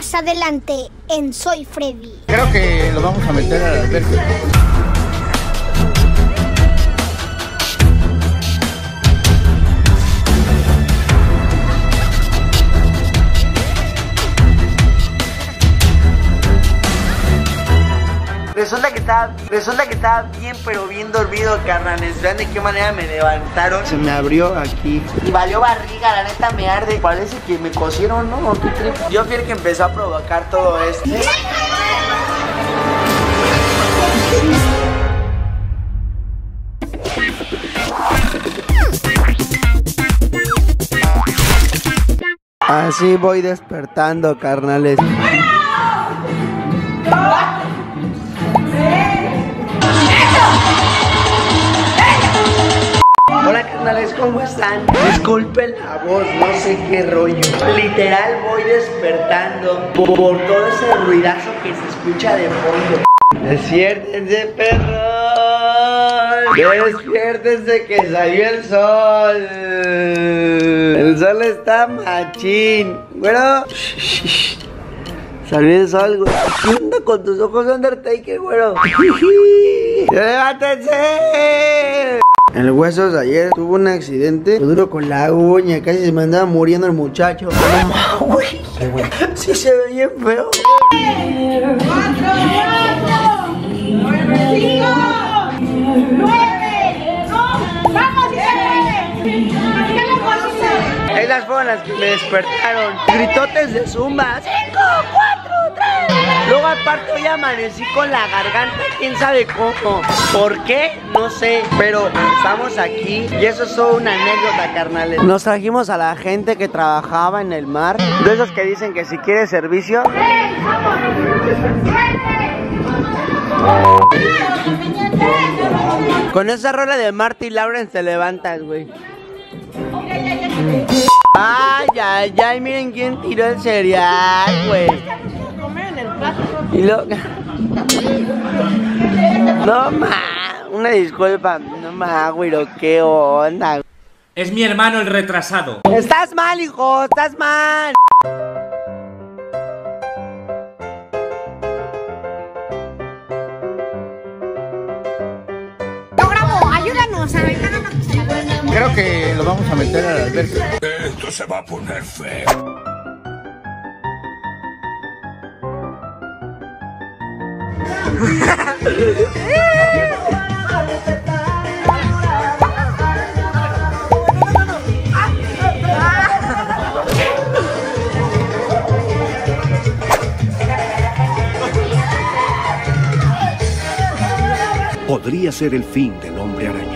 Más adelante en Soy Freddy. Creo que lo vamos a meter al albergue. Resulta que estaba bien, pero bien dormido, carnales. Vean de qué manera me levantaron. Se me abrió aquí. Y valió barriga, la neta me arde. Parece que me cosieron, ¿no? ¿Qué trip? Yo fui el que empezó a provocar todo esto. Así voy despertando, carnales. Hola, carnales, ¿cómo están? Disculpen la voz, no sé qué rollo. Literal voy despertando por todo ese ruidazo que se escucha de fondo. Despiértense, perros. Despiértense que salió el sol. El sol está machín. Bueno, salió el sol, güey. ¿Qué onda con tus ojos de Undertaker, güero? ¡Levántense! El Huesos ayer tuvo un accidente duro con la uña, casi se me andaba muriendo el muchacho. No, güey. Sí se ve bien feo. 4, 9, 5, 9, ¡vamos, 7! Esas fueron las que me despertaron. Gritotes de zumba. 5, 4, 3. Luego aparte hoy amanecí con la garganta, quién sabe cómo. ¿Por qué? No sé. Pero estamos aquí y eso es solo una anécdota, carnales. Nos trajimos a la gente que trabajaba en el mar. De esos que dicen que si quieres servicio. Con esa rola de Marty Lawrence te levantas, güey. Ay, ay, ay, miren quién tiró el cereal, güey. Y lo... No más, una disculpa. No más, güey, qué onda. Es mi hermano el retrasado. Estás mal, hijo, estás mal. Yo grabo, ayúdanos a ver. Creo que lo vamos a meter al albergue. Esto se va a poner feo. Podría ser el fin del hombre araña.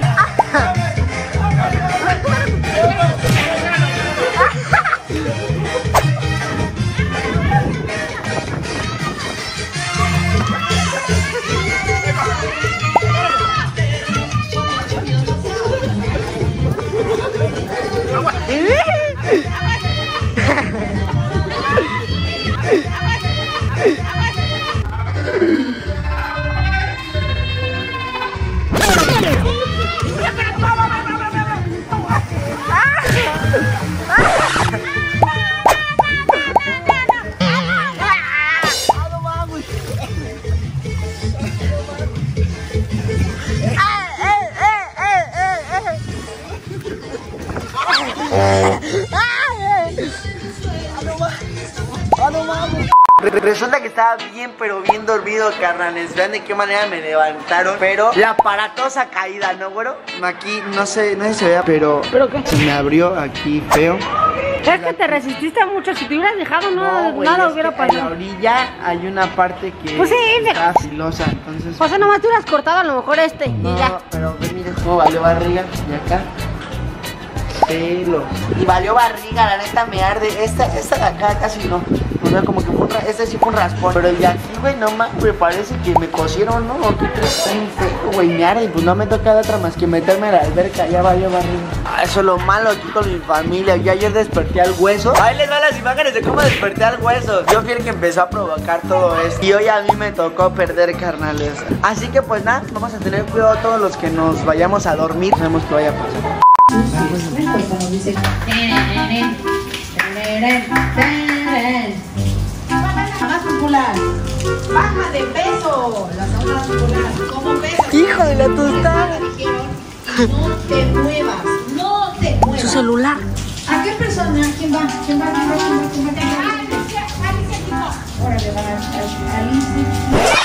Resulta que estaba bien, pero bien dormido, carnales. Vean de qué manera me levantaron. Pero la aparatosa caída, ¿no, güero? Aquí, no sé si se vea, pero ¿Pero qué? se me abrió aquí feo. Es que te resististe mucho. Si te hubieras dejado, no, güey, nada es hubiera que en la pasado. orilla hay una parte que Pues sí, está filosa, entonces... O sea, nomás te hubieras cortado a lo mejor este. No, Y ya. pero miren cómo valió barriga. Y acá, pelo. Y valió barriga, la neta me arde. Esta de acá casi no. O sea, como que fue este sí fue un raspón. Pero el de aquí, güey, no más, güey, parece que me cosieron, ¿no? ¿O qué crees? Está bien feo, güey, me arde. Y pues no me toca de otra más que meterme a la alberca. Ya valió barriga. Eso es lo malo aquí con mi familia. Yo ayer desperté al hueso. Ahí les van las imágenes de cómo desperté al hueso. Yo fui el que empezó a provocar todo esto. Y hoy a mí me tocó perder, carnales. Así que pues nada, vamos a tener cuidado todos los que nos vayamos a dormir. No sabemos qué vaya a pasar. muscular. Baja de peso. La zona muscular. ¿Cómo pesas? Hijo de la tostada. No te muevas. No te muevas. Su celular. ¿A qué persona? ¿Quién va? ¿Quién va? ¿Quién va? ¿Quién va? ¿Quién va? ¿Quién va? Órale, va a Alicia.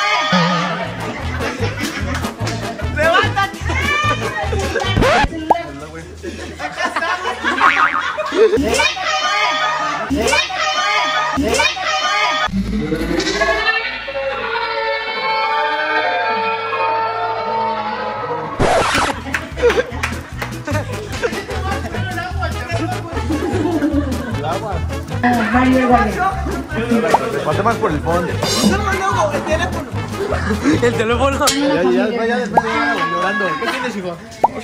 Falta más por el fondo. El teléfono. Ya después llorando. ¿Qué tienes, hijo?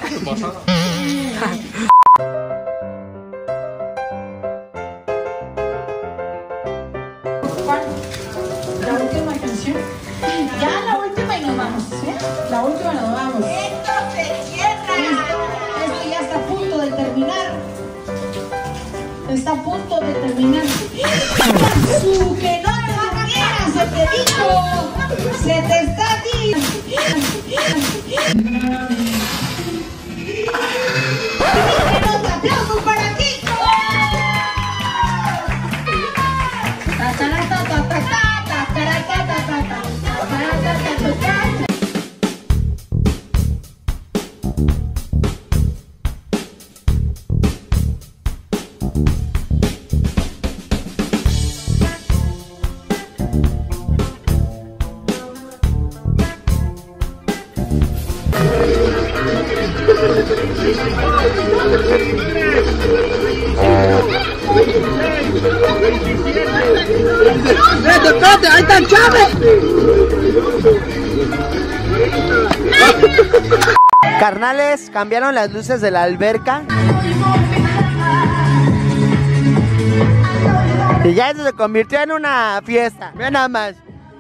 La última canción. Ya la última y nos vamos, ¿sí? La última y nos vamos. Esto se cierra. Esto ya está a punto de terminar. Está a punto de terminar. Su que no te quieras, se te dijo. Se te está ¡Unos aplausos para Kiko! ¡Espérate! ¡Ahí está Chávez! Carnales, cambiaron las luces de la alberca. Y ya eso se convirtió en una fiesta. Vean nada más.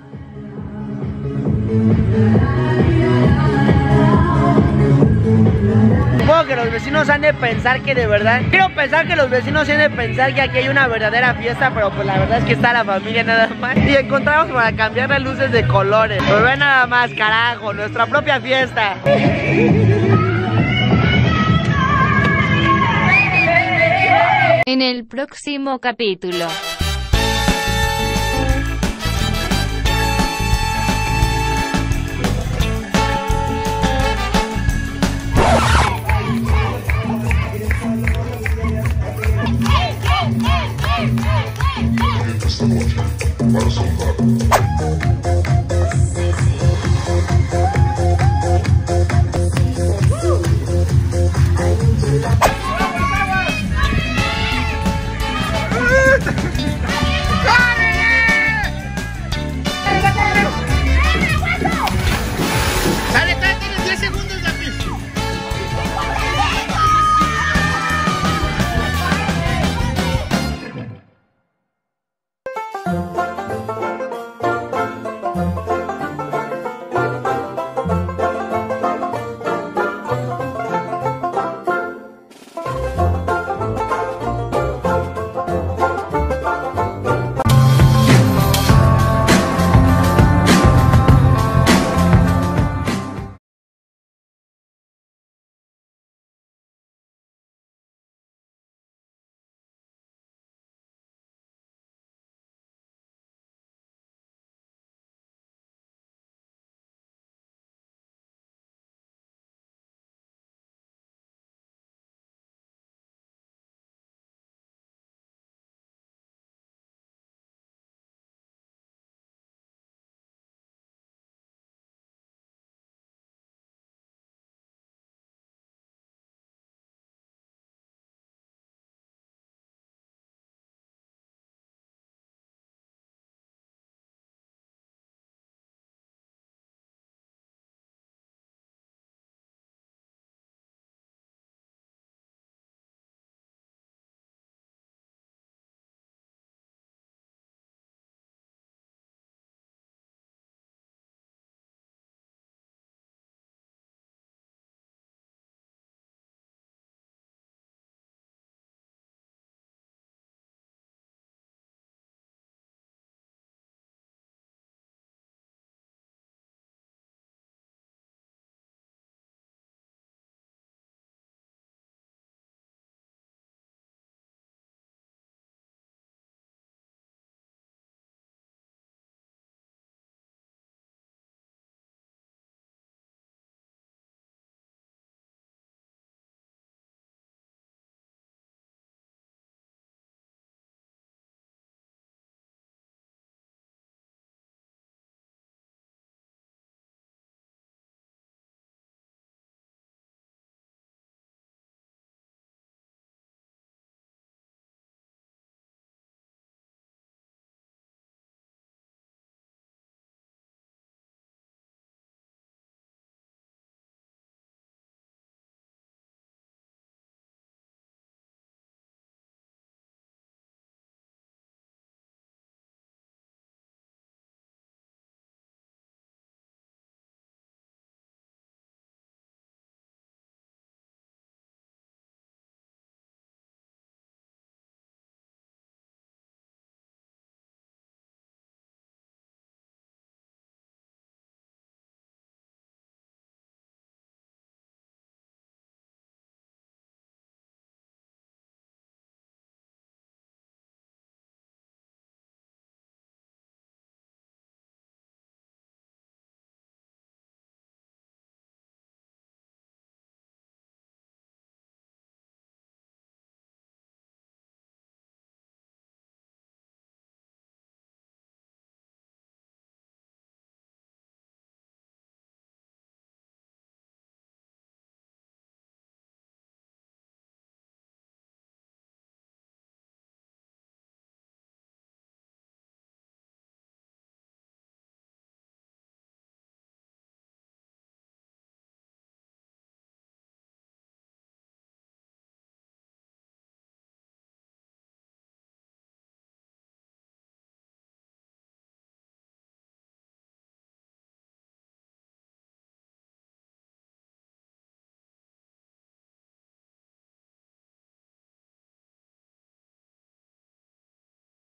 Supongo que los vecinos han de pensar que de verdad... Quiero pensar que los vecinos han de pensar que aquí hay una verdadera fiesta, pero pues la verdad es que está la familia nada más. Y encontramos para cambiar las luces de colores. Pero ven nada más, carajo, nuestra propia fiesta. En el próximo capítulo.